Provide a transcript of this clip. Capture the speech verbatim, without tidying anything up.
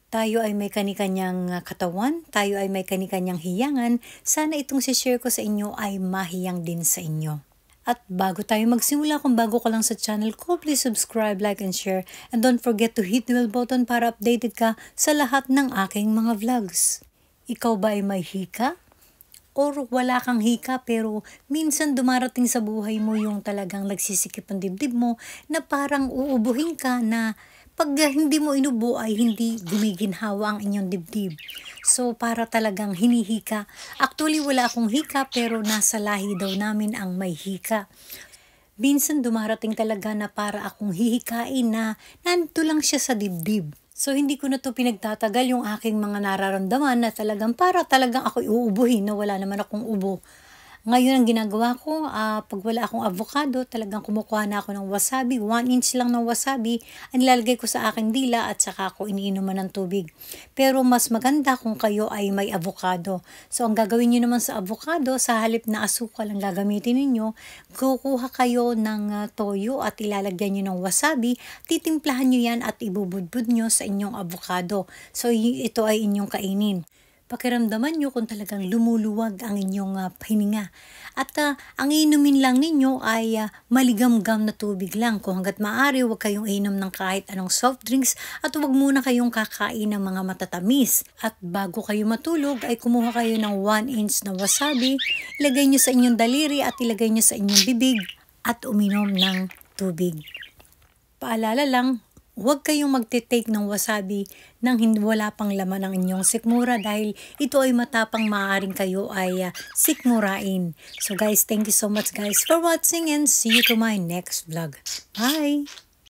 Tayo ay may kani-kanyang ah, katawan, tayo ay may kani-kanyang hiyangan. Sana itong si-share ko sa inyo ay mahiyang din sa inyo. At bago tayo magsimula, kung bago ka lang sa channel ko, please subscribe, like, and share. And don't forget to hit the bell button para updated ka sa lahat ng aking mga vlogs. Ikaw ba ay may hika? Or wala kang hika pero minsan dumarating sa buhay mo yung talagang nagsisikip ang dibdib mo na parang uubuhin ka na pag hindi mo inubo ay hindi gumiginhawa ang inyong dibdib. So para talagang hinihika. Actually wala akong hika pero nasa lahi daw namin ang may hika. Minsan dumarating talaga na para akong hihikain na nandito lang siya sa dibdib. So hindi ko na to pinagtatagal yung aking mga nararamdaman na talagang para talagang ako iuubuhin na wala naman akong ubo. Ngayon ang ginagawa ko, uh, pag wala akong avocado, talagang kumukuha na ako ng wasabi. one inch lang ng wasabi, ang nilalagay ko sa aking dila at saka ako iniinuman ng tubig. Pero mas maganda kung kayo ay may avocado. So ang gagawin nyo naman sa avocado, sa halip na asukal ang gagamitin ninyo, kukuha kayo ng uh, toyo at ilalagyan nyo ng wasabi, titimplahan nyo yan at ibubudbud nyo sa inyong avocado. So ito ay inyong kainin. Pakiramdaman nyo kung talagang lumuluwag ang inyong uh, hininga. At uh, ang inumin lang ninyo ay uh, maligamgam na tubig lang. Kung hanggat maaari, huwag kayong inom ng kahit anong soft drinks at huwag muna kayong kakain ng mga matatamis. At bago kayo matulog ay kumuha kayo ng one inch na wasabi, ilagay nyo sa inyong daliri at ilagay nyo sa inyong bibig at uminom ng tubig. Paalala lang, huwag kayong magte-take ng wasabi nang wala pang laman ang inyong sikmura dahil ito ay matapang maaaring kayo ay uh, sikmurain. So guys, thank you so much guys for watching and see you to my next vlog. Bye!